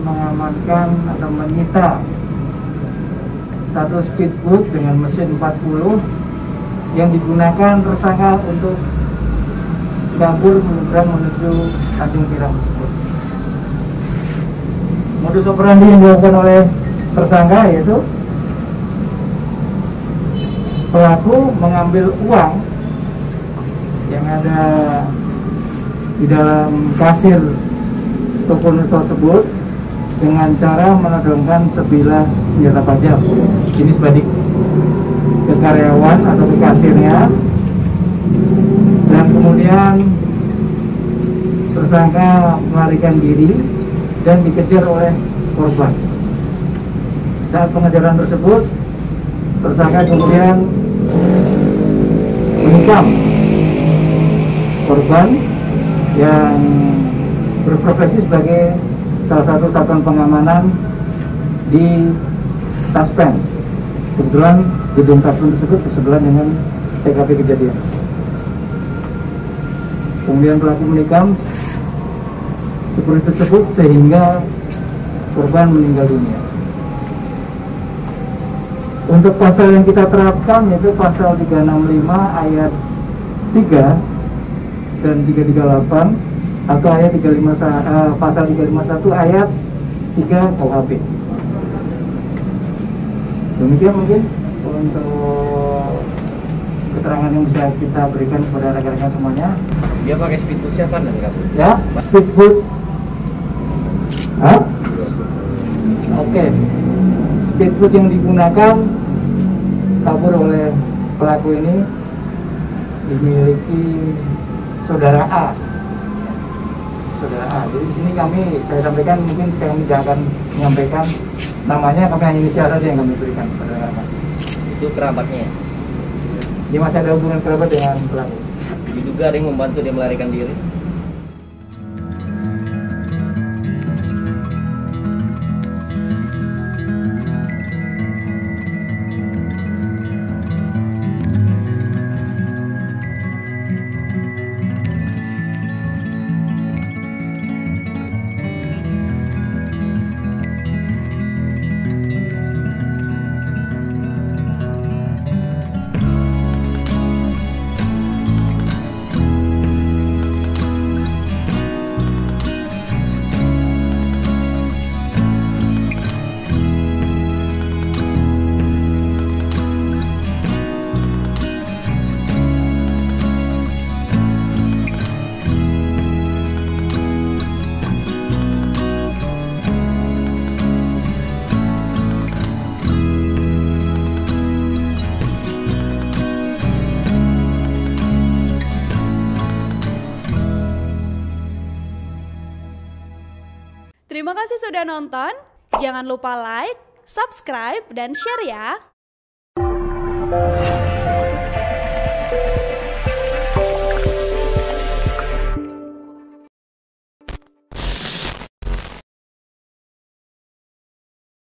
mengamankan atau menyita satu speedboat dengan mesin 40 yang digunakan tersangka untuk kabur menyeberang menuju Tanjung Pinang tersebut. Modus operandi yang dilakukan oleh tersangka yaitu pelaku mengambil uang yang ada di dalam kasir toko tersebut dengan cara menodongkan sebilah senjata tajam jenis badik ke karyawan atau ke kasirnya, dan kemudian tersangka melarikan diri dan dikejar oleh korban. Saat pengejaran tersebut, tersangka kemudian menikam korban yang berprofesi sebagai salah satu satuan pengamanan di Taspen. Kebetulan gedung Taspen tersebut bersebelahan dengan TKP kejadian. Kemudian pelaku menikam seperti tersebut sehingga korban meninggal dunia. Untuk pasal yang kita terapkan yaitu pasal 365 ayat 3 dan 338 atau ayat 351 pasal 351 ayat 3 KUHP. Demikian mungkin untuk keterangan yang bisa kita berikan kepada rekan-rekan semuanya. Dia pakai speedboat siapa dan kamu? Ya, speedboat. Hah? Oke. Speedboat yang digunakan kabur oleh pelaku ini dimiliki saudara A. Saudara A. Jadi di sini saya sampaikan, mungkin kami tidak akan menyampaikan namanya, kami hanya inisial saja yang kami berikan pada rekan. Itu kerabatnya. Dia masih ada hubungan kerabat dengan pelaku. Diduga ada yang membantu dia melarikan diri. Terima kasih sudah nonton. Jangan lupa like, subscribe, dan share ya.